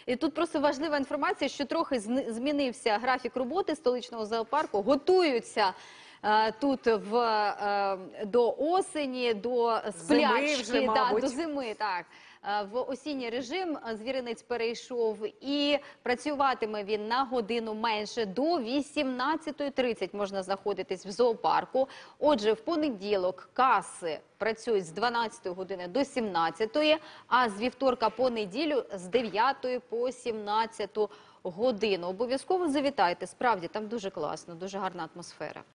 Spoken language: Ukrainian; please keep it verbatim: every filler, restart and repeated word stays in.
І тут просто важлива інформація, що трохи змінився графік роботи столичного зоопарку. Готуються тут в, до осені, до сплячки, вже, да, до зими, так. В осінній режим звіринець перейшов і працюватиме він на годину менше, до вісімнадцятої тридцять можна знаходитись в зоопарку. Отже, в понеділок каси працюють з дванадцятої години до сімнадцятої, а з вівторка по неділю з дев'ятої по сімнадцяту годину. Обов'язково завітайте, справді там дуже класно, дуже гарна атмосфера.